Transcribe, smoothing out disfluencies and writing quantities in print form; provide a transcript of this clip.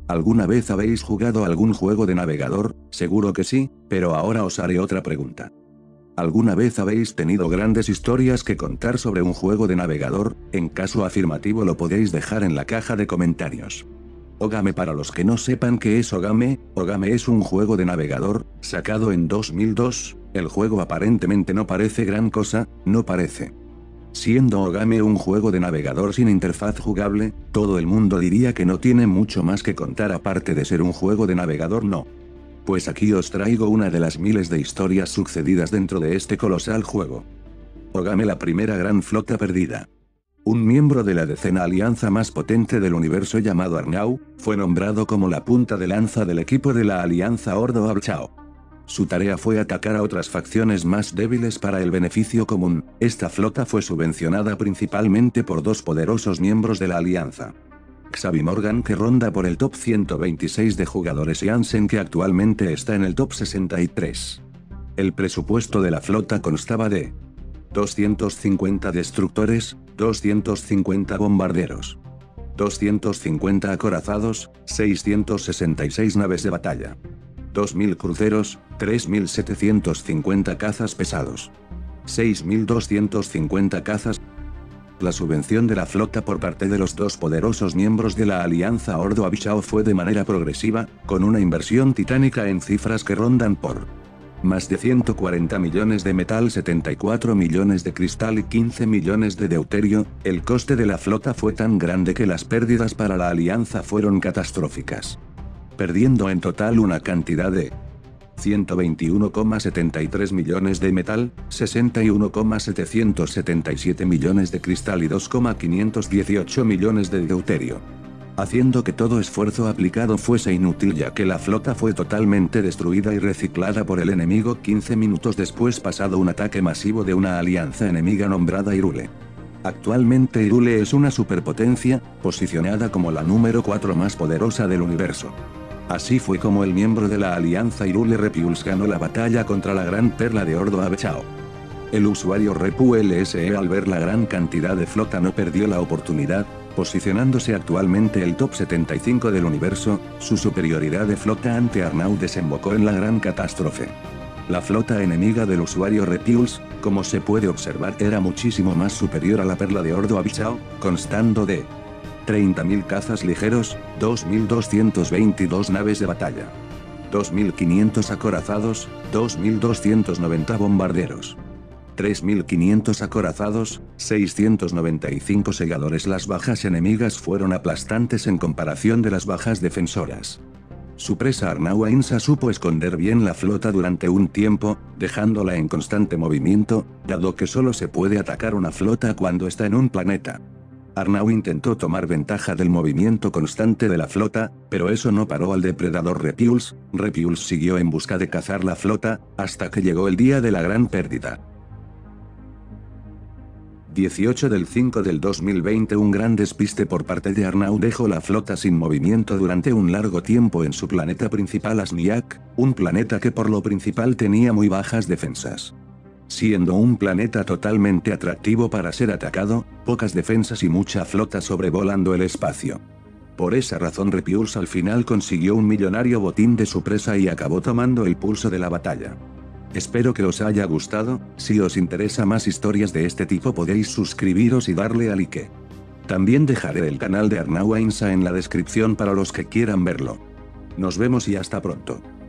¿Alguna vez habéis jugado algún juego de navegador? Seguro que sí, pero ahora os haré otra pregunta. ¿Alguna vez habéis tenido grandes historias que contar sobre un juego de navegador? En caso afirmativo lo podéis dejar en la caja de comentarios. Ogame, para los que no sepan qué es Ogame es un juego de navegador, sacado en 2002, el juego aparentemente no parece gran cosa, no parece. Siendo Ogame un juego de navegador sin interfaz jugable, todo el mundo diría que no tiene mucho más que contar aparte de ser un juego de navegador, ¿no? Pues aquí os traigo una de las miles de historias sucedidas dentro de este colosal juego. Ogame, la primera gran flota perdida. Un miembro de la decena alianza más potente del universo llamado Arnau, fue nombrado como la punta de lanza del equipo de la alianza Ordo Abchao. Su tarea fue atacar a otras facciones más débiles para el beneficio común. Esta flota fue subvencionada principalmente por dos poderosos miembros de la alianza. Xavi Morgan, que ronda por el top 126 de jugadores, y Hansen, que actualmente está en el top 63. El presupuesto de la flota constaba de 250 destructores, 250 bombarderos, 250 acorazados, 666 naves de batalla, 2000 cruceros, 3750 cazas pesados, 6250 cazas. La subvención de la flota por parte de los dos poderosos miembros de la alianza Ordo Abchao fue de manera progresiva, con una inversión titánica en cifras que rondan por más de 140 millones de metal, 74 millones de cristal y 15 millones de deuterio. El coste de la flota fue tan grande que las pérdidas para la alianza fueron catastróficas, perdiendo en total una cantidad de 121,73 millones de metal, 61,777 millones de cristal y 2,518 millones de deuterio, haciendo que todo esfuerzo aplicado fuese inútil, ya que la flota fue totalmente destruida y reciclada por el enemigo 15 minutos después, pasado un ataque masivo de una alianza enemiga nombrada Hyrule. Actualmente Hyrule es una superpotencia, posicionada como la número 4 más poderosa del universo. Así fue como el miembro de la alianza Hyrule Repulse ganó la batalla contra la gran perla de Ordo Abchao. El usuario RepuLSE, al ver la gran cantidad de flota, no perdió la oportunidad, posicionándose actualmente el top 75 del universo. Su superioridad de flota ante Arnau desembocó en la gran catástrofe. La flota enemiga del usuario Repulse, como se puede observar, era muchísimo más superior a la perla de Ordo Abchao, constando de 30.000 cazas ligeros, 2.222 naves de batalla, 2.500 acorazados, 2.290 bombarderos, 3.500 acorazados, 695 segadores. Las bajas enemigas fueron aplastantes en comparación de las bajas defensoras. Su presa Arnau Ainsa supo esconder bien la flota durante un tiempo, dejándola en constante movimiento, dado que solo se puede atacar una flota cuando está en un planeta. Arnau intentó tomar ventaja del movimiento constante de la flota, pero eso no paró al depredador Repulse. Repulse siguió en busca de cazar la flota, hasta que llegó el día de la gran pérdida. 18 del 5 del 2020. Un gran despiste por parte de Arnau dejó la flota sin movimiento durante un largo tiempo en su planeta principal Asniak, un planeta que por lo principal tenía muy bajas defensas. Siendo un planeta totalmente atractivo para ser atacado, pocas defensas y mucha flota sobrevolando el espacio. Por esa razón Repulse al final consiguió un millonario botín de su presa y acabó tomando el pulso de la batalla. Espero que os haya gustado. Si os interesa más historias de este tipo podéis suscribiros y darle a like. También dejaré el canal de Arnau Ainsa en la descripción para los que quieran verlo. Nos vemos y hasta pronto.